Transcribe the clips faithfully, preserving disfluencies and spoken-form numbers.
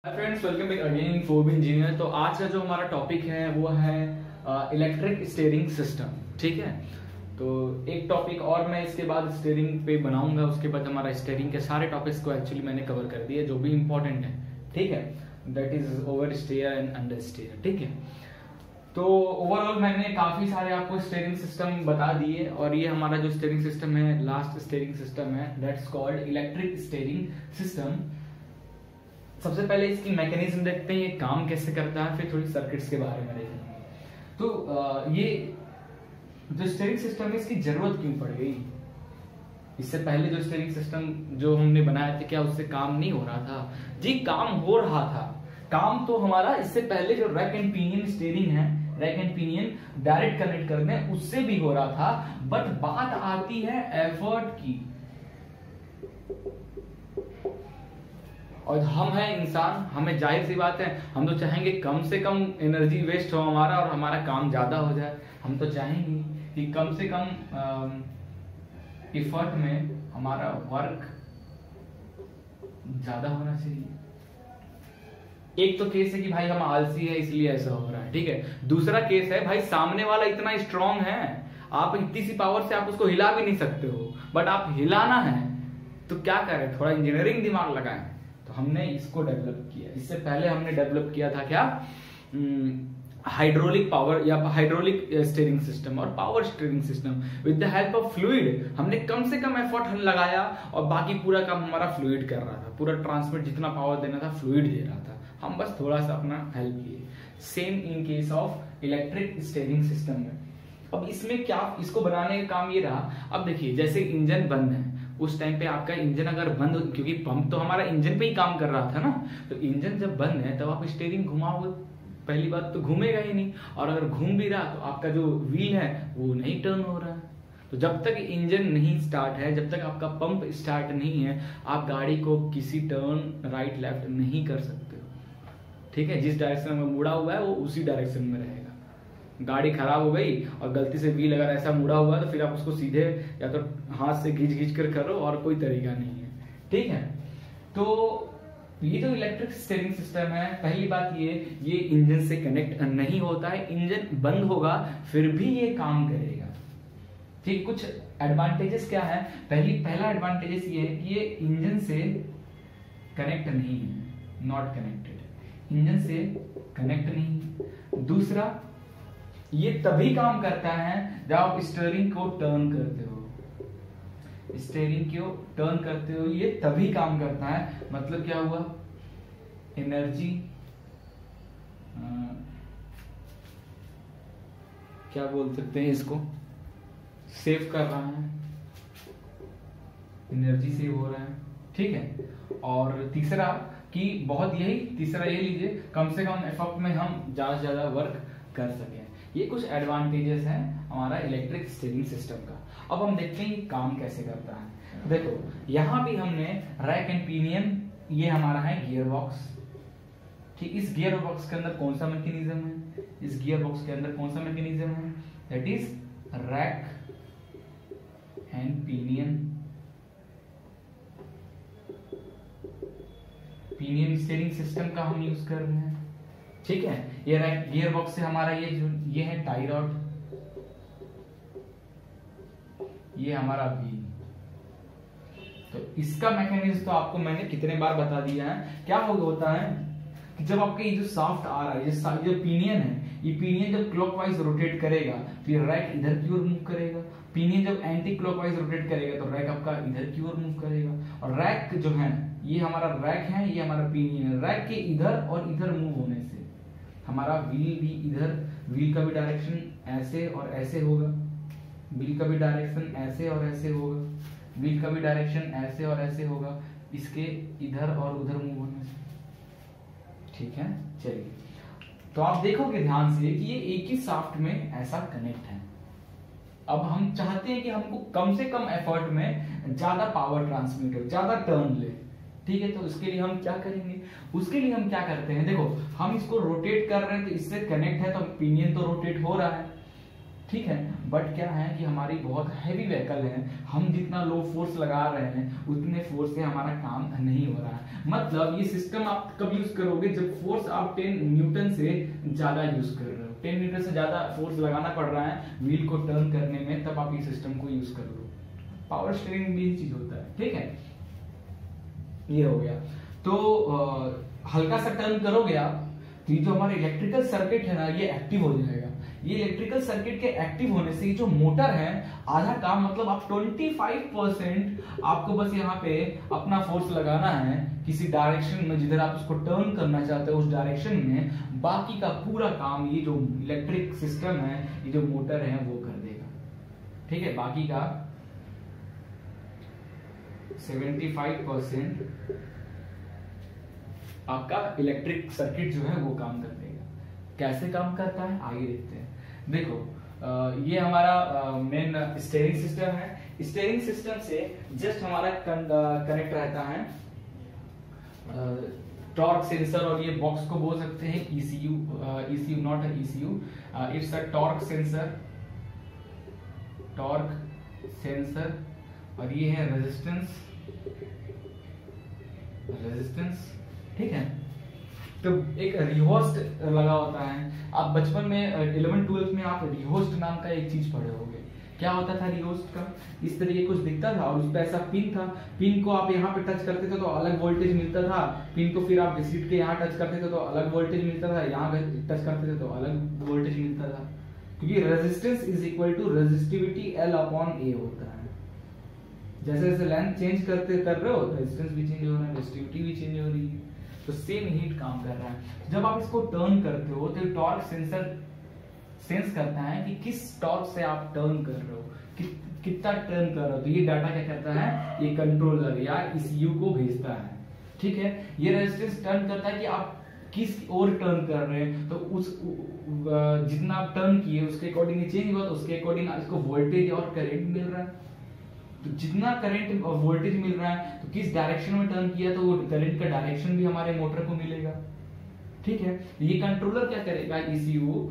Friends, welcome back again in Forb engineer. तो आज का जो हमारा टॉपिक है वो है इलेक्ट्रिक स्टीयरिंग सिस्टम। ठीक है, तो एक टॉपिक और मैं इसके बाद स्टीयरिंग पे बनाऊंगा। उसके बाद हमारा स्टीयरिंग के सारे टॉपिक्स को एक्चुअली मैंने कवर कर दिए जो भी इंपॉर्टेंट है। ठीक है, that is over steer and under steer. ठीक है, तो ओवरऑल मैंने काफी सारे आपको स्टीयरिंग सिस्टम बता दिए और ये हमारा जो स्टीयरिंग सिस्टम है लास्ट स्टीयरिंग सिस्टम है, that's called electric steering system. सबसे पहले इसकी मैकेनिज्म देखते हैं, ये काम कैसे करता है, फिर थोड़ी सर्किट्स के बारे में देखेंगे। तो ये जो स्टीयरिंग सिस्टम है इसकी जरूरत क्यों पड़ गई? इससे पहले जो स्टीयरिंग सिस्टम जो हमने बनाया था क्या उससे काम नहीं हो रहा था? जी काम हो रहा था। काम तो हमारा इससे पहले जो रैक एंड पिनियन स्टीयरिंग है, rack and pinion direct connect करते हैं उससे भी हो रहा था। बट बात आती है एफर्ट की, और हम हैं इंसान, हमें जाहिर सी बात है हम तो चाहेंगे कम से कम एनर्जी वेस्ट हो हमारा और हमारा काम ज्यादा हो जाए। हम तो चाहेंगे कि कम से कम एफर्ट में हमारा वर्क ज्यादा होना चाहिए। एक तो केस है कि भाई हम आलसी है इसलिए ऐसा हो रहा है। ठीक है, दूसरा केस है भाई सामने वाला इतना स्ट्रांग है, आप इतनी सी पावर से आप उसको हिला भी नहीं सकते हो, बट आप हिलाना है तो क्या करें, थोड़ा इंजीनियरिंग दिमाग लगाएं। तो हमने इसको डेवलप किया। इससे पहले हमने डेवलप किया था क्या, हाइड्रोलिक पावर या हाइड्रोलिक स्टीयरिंग सिस्टम और power steering system. With the help of fluid हमने कम से कम एफर्ट हम लगाया और बाकी पूरा काम हमारा फ्लूइड कर रहा था। पूरा ट्रांसमिट जितना पावर देना था फ्लूइड दे रहा था, हम बस थोड़ा सा अपना हेल्प किए। Same in case of electric steering system में। अब इसमें क्या, इसको बनाने का काम ये रहा। अब देखिए जैसे इंजन बंद है उस टाइम पे आपका इंजन अगर बंद, क्योंकि पंप तो हमारा इंजन पे ही काम कर रहा था ना, तो इंजन जब बंद है तब आप स्टीयरिंग घुमाओगे, पहली बात तो घूमेगा ही नहीं, और अगर घूम भी रहा तो आपका जो व्हील है वो नहीं टर्न हो रहा है। तो जब तक इंजन नहीं स्टार्ट है, जब तक आपका पंप स्टार्ट नहीं है, आप गाड़ी को किसी टर्न राइट लेफ्ट नहीं कर सकते हो। ठीक है, जिस डायरेक्शन में मुड़ा हुआ है वो उसी डायरेक्शन में रहेगा। गाड़ी खराब हो गई और गलती से व्हील अगर ऐसा मुड़ा हुआ है तो फिर आप उसको सीधे या तो हाथ से घींच घींच कर करो और कोई तरीका नहीं है। ठीक है, तो ये जो इलेक्ट्रिक स्टीयरिंग सिस्टम है, पहली बात ये ये इंजन से कनेक्ट नहीं होता है। इंजन बंद होगा फिर भी ये काम करेगा। ठीक, कुछ एडवांटेजेस क्या है? पहली पहला एडवांटेजेस ये है कि ये इंजन से कनेक्ट नहीं है, नॉट कनेक्टेड, इंजन से कनेक्ट नहीं। दूसरा, ये तभी काम करता है जब आप स्टीयरिंग को टर्न करते हो। स्टीयरिंग को टर्न करते हो ये तभी काम करता है। मतलब क्या हुआ, एनर्जी क्या बोल सकते हैं इसको, सेव कर रहा है, एनर्जी सेव हो रहा है। ठीक है, और तीसरा कि बहुत यही तीसरा ये लीजिए, कम से कम एफर्ट में हम ज्यादा से ज्यादा वर्क कर सकें। ये कुछ एडवांटेजेस हैं हमारा इलेक्ट्रिक स्टीयरिंग सिस्टम का। अब हम देखते हैं ये काम कैसे करता है। देखो यहां भी हमने रैक एंड पिनियन, ये हमारा है गियर बॉक्स। ठीक, इस गियर बॉक्स के अंदर कौन सा मैकेनिज्म है? इस गियर बॉक्स के अंदर कौन सा मैकेनिज्म है? That is rack and pinion. Pinion steering system का हम यूज कर रहे हैं। ठीक है, ये रैक गियर बॉक्स से हमारा ये जो ये है टाई रॉड, ये हमारा व्हील। तो इसका मैकेनिज्म तो आपको मैंने कितने बार बता दिया है। क्या होता है कि जब आपके ये जो शाफ्ट आ रहा है, ये जो पिनियन है, ये पिनियन जब क्लॉकवाइज रोटेट करेगा तो ये रैक इधर की ओर मूव करेगा। पिनियन जब एंटी क्लॉकवाइज रोटेट करेगा तो रैक आपका इधर की ओर मूव करेगा। और रैक जो है ये हमारा रैक है, ये हमारा पिनियन है। रैक के इधर और इधर मूव होने से हमारा व्हील भी इधर, व्हील का भी डायरेक्शन ऐसे और ऐसे होगा, व्हील का भी डायरेक्शन ऐसे और ऐसे होगा, व्हील का भी डायरेक्शन ऐसे और ऐसे होगा, इसके इधर और उधर मूव होने से। ठीक है, चलिए तो आप देखोगे ध्यान से कि ये एक ही शाफ्ट में ऐसा कनेक्ट है। अब हम चाहते हैं कि हमको कम से कम एफर्ट में ज्यादा पावर ट्रांसमिट हो, ज्यादा टर्न ले। ठीक है, तो उसके लिए हम क्या करेंगे? उसके लिए हम क्या करते हैं, देखो हम इसको रोटेट कर रहे हैं तो इससे कनेक्ट है तो पिनियन तो रोटेट हो रहा है। ठीक है। बट क्या है कि हमारी बहुत हैवी व्हीकल है, हम जितना लो फोर्स लगा रहे हैं उतने फोर्स से हमारा काम नहीं हो रहा है। मतलब ये सिस्टम आप कब यूज करोगे, जब फोर्स आप टेन न्यूटन से ज्यादा यूज कर रहे हो, टेन न्यूटन से ज्यादा फोर्स लगाना पड़ रहा है व्हील को टर्न करने में, तब आप ये सिस्टम को यूज कर लो। पावर स्टीयरिंग भी चीज होता है, ठीक है। ये हो गया। तो आ, हल्का सा टर्न करोगे आप तो ये जो हमारे इलेक्ट्रिकल सर्किट है ना ये एक्टिव हो जाएगा। ये इलेक्ट्रिकल सर्किट के एक्टिव होने से ये जो मोटर है आधा काम, मतलब आप पच्चीस परसेंट आपको बस यहाँ पे अपना फोर्स लगाना है किसी डायरेक्शन में, जिधर आप उसको टर्न करना चाहते हो उस डायरेक्शन में, बाकी का पूरा काम ये जो इलेक्ट्रिक सिस्टम है, ये जो मोटर है वो कर देगा, ठीक है। बाकी का पचहत्तर परसेंट आपका इलेक्ट्रिक सर्किट जो है वो काम कर देगा। कैसे काम करता है आगे देखते हैं। देखो आ, ये हमारा मेन स्टीयरिंग सिस्टम है। स्टीयरिंग सिस्टम से जस्ट हमारा कनेक्ट रहता है टॉर्क सेंसर, और ये बॉक्स को बोल सकते हैं ECU, ECU not a ECU, it's a torque sensor, torque sensor, और ये है रेजिस्टेंस, रेजिस्टेंस, ठीक है। तो एक रिहोस्ट लगा होता है। आप बचपन में इलेवन ट्वेल्थ में आप रिहोस्ट नाम का एक चीज पढ़े होंगे। क्या होता था रिहोस्ट का, इस तरीके कुछ दिखता था और उस पर ऐसा पिन था, पिन को आप यहाँ पे टच करते थे तो अलग वोल्टेज मिलता था, पिन को फिर आप घसीट के यहाँ टच करते थे तो अलग वोल्टेज मिलता था, यहाँ टच करते थे तो अलग वोल्टेज मिलता था, क्योंकि resistance is equal to resistivity L upon A होता है। जैसे जैसे लेंथ चेंज करते कर रहे हो रेजिस्टेंस भी चेंज हो रहा है, रेजिस्टिविटी भी चेंज हो रही है, तो सेम हीट काम कर रहा है। जब आप इसको टर्न करते हो तो टॉर्क सेंसर सेंस करता है कि किस टॉर्क से आप टर्न कर रहे हो, कि, कितना टर्न कर रहे हो, तो ये डाटा क्या करता है, ये कंट्रोलर या ईसीयू को भेजता है, ठीक है। ये रेजिस्टेंस टर्न करता है कि आप किस ओर टर्न कर रहे हैं, तो उस जितना आप टर्न किए उसके अकॉर्डिंग चेंज हुआ, तो उसके अकॉर्डिंग इसको वोल्टेज और करंट मिल रहा है। तो जितना करंट और वोल्टेज मिल रहा है तो किस डायरेक्शन में टर्न किया तो वो करंट का डायरेक्शन भी हमारे मोटर को मिलेगा, ठीक है। ये कंट्रोलर क्या करेगा, ईसीयू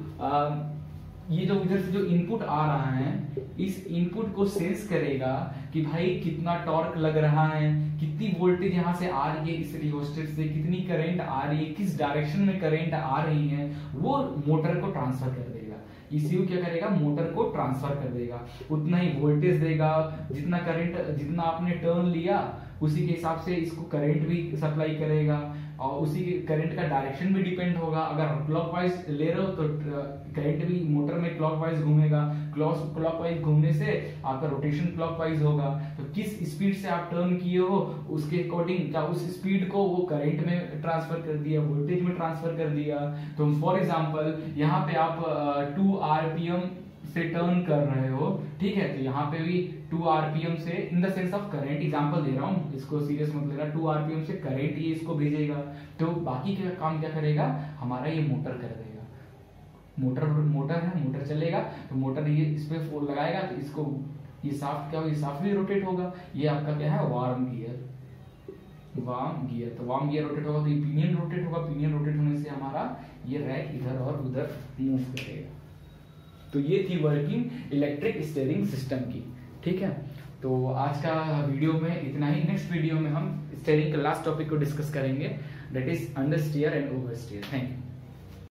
ये जो इधर से जो इनपुट आ रहा है इस इनपुट को सेंस करेगा कि भाई कितना टॉर्क लग रहा है, कितनी वोल्टेज यहाँ से आ रही है इस रिहोस्टेट से, कितनी करंट आ रही है, किस डायरेक्शन में करंट आ रही है, वो मोटर को ट्रांसफर कर देगा। ईसीयू क्या करेगा, मोटर को ट्रांसफर कर देगा, उतना ही वोल्टेज देगा, जितना करंट जितना आपने टर्न लिया उसी के हिसाब से इसको करंट भी सप्लाई करेगा, और उसी के करंट का डायरेक्शन भी डिपेंड होगा। अगर क्लॉकवाइज ले रहे हो तो करंट भी मोटर में क्लॉकवाइज घूमेगा, क्लॉकवाइज घूमने से आपका रोटेशन क्लॉकवाइज होगा। तो किस स्पीड से आप टर्न किए हो उसके अकॉर्डिंग क्या उस स्पीड को वो करंट में ट्रांसफर कर दिया, वोल्टेज में ट्रांसफर कर दिया। तो फॉर एग्जांपल यहाँ पे आप टू आरपीएम से टर्न कर रहे हो, ठीक है, तो यहाँ पे भी टू आरपीएम से in the sense of current example दे रहा हूँ, इसको सीरियस मत लेना, टू आरपीएम से करंट ये इसको भेजेगा, तो बाकी का काम क्या करेगा हमारा ये मोटर कर देगा। मोटर मोटर है, मोटर चलेगा तो मोटर ये इस पे फोर्स लगाएगा तो इसको ये साफ्ट क्या होगा, ये साफ्ट भी रोटेट होगा। ये आपका क्या है, वार्म गियर, वार्म गियर, तो वार्म गियर रोटेट होगा तो ये पिनियन रोटेट होगा, पिनियन रोटेट होने से हमारा ये रैक इधर और उधर मूव करेगा। तो ये थी वर्किंग इलेक्ट्रिक स्टीयरिंग सिस्टम की, ठीक है। तो आज का वीडियो में इतना ही। नेक्स्ट वीडियो में हम स्टीयरिंग के लास्ट टॉपिक को डिस्कस करेंगे, that is under steer and over steer. Thank you.